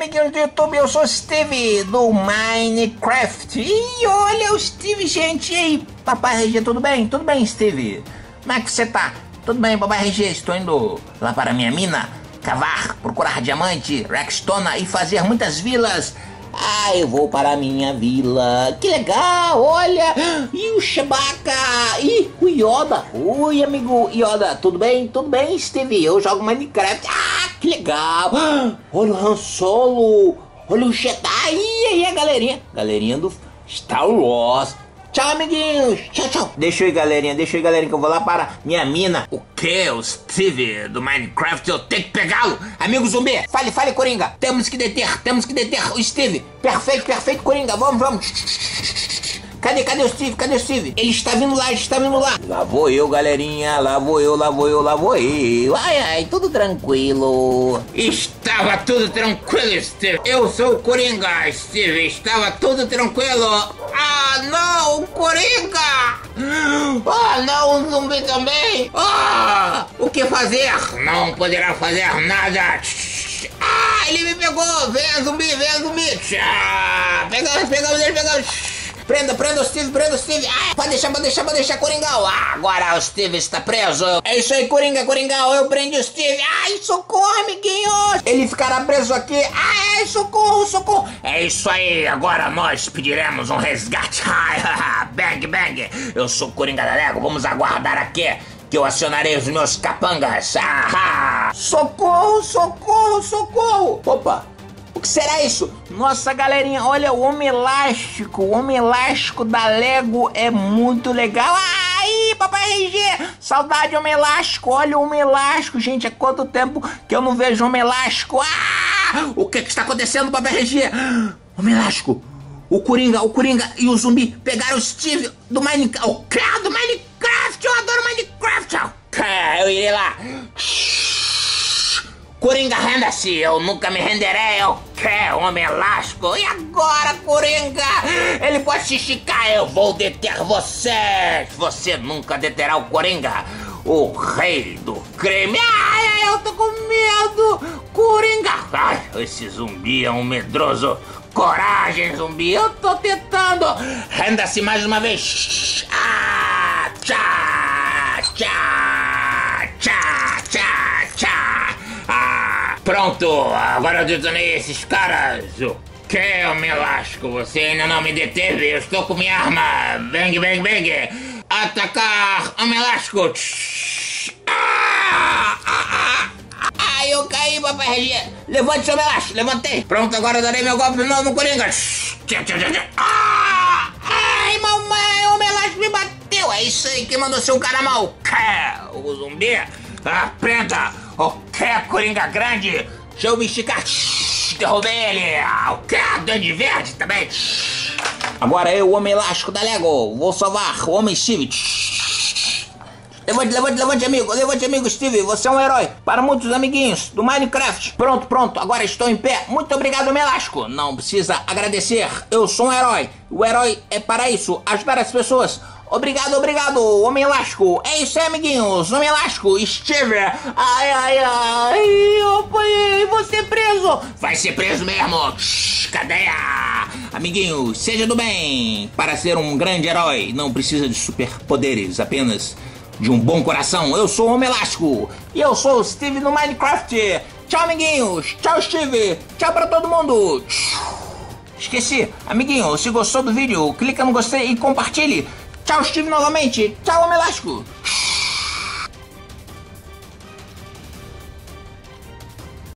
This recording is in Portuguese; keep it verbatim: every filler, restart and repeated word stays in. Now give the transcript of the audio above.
amiguinhos do YouTube, eu sou o Steve do Minecraft. E olha o Steve, gente. E aí, Papai R G, tudo bem? Tudo bem, Steve? Como é que você tá? Tudo bem, Papai R G, estou indo lá para a minha mina, cavar, procurar diamante, redstone e fazer muitas vilas. Ah, eu vou para a minha vila. Que legal, olha. E o Chewbacca. E o Yoda. Oi, amigo Yoda. Tudo bem? Tudo bem, Steve? Eu jogo Minecraft. Ah, que legal. Olha o Han Solo. Olha o Jedi. E aí, a galerinha. Galerinha do Star Wars. Tchau, amiguinhos. Tchau, tchau. Deixa eu ir, galerinha. Deixa eu ir, galerinha, que eu vou lá para minha mina. O que? O Steve do Minecraft? Eu tenho que pegá-lo. Amigo zumbi, fale, fale, Coringa. Temos que deter, temos que deter o Steve. Perfeito, perfeito, Coringa. Vamos, vamos. Cadê, cadê o Steve? Cadê o Steve? Ele está vindo lá, ele está vindo lá. Lá vou eu, galerinha. Lá vou eu, lá vou eu, lá vou eu. Ai, ai, tudo tranquilo. Estava tudo tranquilo, Steve. Eu sou o Coringa, Steve. Estava tudo tranquilo. Ah, não, o Coringa. Ah, não, o zumbi também. Ah, o que fazer? Não poderá fazer nada. Ah, ele me pegou. Venha, zumbi, venha, zumbi. Ah, pegamos, pegamos ele, pegamos. Prenda, prenda o Steve, prenda o Steve. Ah, pode deixar, pode deixar, pode deixar, Coringão. Ah, agora o Steve está preso. É isso aí, Coringa, Coringão. Eu prendi o Steve. Ai, socorro, amiguinhos. Ele ficará preso aqui. Ai, socorro, socorro. É isso aí, agora nós pediremos um resgate. Bang, bang. Eu sou o Coringa da Lego. Vamos aguardar aqui que eu acionarei os meus capangas. Ah, socorro, socorro, socorro. Opa. O que será isso? Nossa, galerinha, olha o Homem Elástico. O Homem Elástico da Lego é muito legal. Ai, Papai R G, saudade Homem Elástico. Olha o Homem Elástico, gente. Há quanto tempo que eu não vejo Homem Elástico? Ah! O que que está acontecendo, Papai R G? Homem Elástico. O Coringa, o Coringa e o zumbi pegaram o Steve do Minecraft. O que? Do Minecraft? Eu adoro Minecraft. O que? Eu irei lá. Coringa, renda-se, eu nunca me renderei, eu quero Homem Elástico. E agora, Coringa? Ele pode se esticar, eu vou deter você. Você nunca deterá o Coringa, o rei do crime. Ai, ai, eu tô com medo. Coringa. Ai, esse zumbi é um medroso. Coragem, zumbi, eu tô tentando. Renda-se mais uma vez. Ah, tchá, tchá, tchá, tchá, tchá. Ah, pronto, agora eu detonei esses caras. O que, Homem Elástico? Você ainda não me deteve? Eu estou com minha arma. Bang, bang, bang. Atacar, Homem Elástico. Ah, ah, ah. Ah, eu caí, Papai R G. Levante, seu Homem Elástico, levantei. Pronto, agora eu darei meu golpe novo no Coringa. Ah, ai, mamãe, o Homem Elástico me bateu. É isso aí, quem mandou ser um cara mau? Que? O zumbi? Aprenda. O que, Coringa grande? Deixa eu me esticar. Derrubei ele. O que? Duende Verde também. Agora eu, o Homem Elástico da Lego, vou salvar o Homem Steve. Levante, levante, levante, amigo. Levante, amigo Steve. Você é um herói para muitos amiguinhos do Minecraft. Pronto, pronto. Agora estou em pé. Muito obrigado, Homem Elástico. Não precisa agradecer. Eu sou um herói. O herói é para isso. Ajudar as pessoas. Obrigado, obrigado, Homem Elástico. É isso aí, amiguinhos. Homem Elástico, Steve. Ai, ai, ai. Eu apanhei. Vou ser preso. Vai ser preso mesmo. Cadeia. Amiguinhos, seja do bem. Para ser um grande herói, não precisa de superpoderes, apenas de um bom coração. Eu sou o Homem Elástico. E eu sou o Steve no Minecraft. Tchau, amiguinhos. Tchau, Steve. Tchau pra todo mundo. Esqueci. Amiguinho, se gostou do vídeo, clica no gostei e compartilhe. Tchau, Steve, novamente. Tchau, Homem Elástico.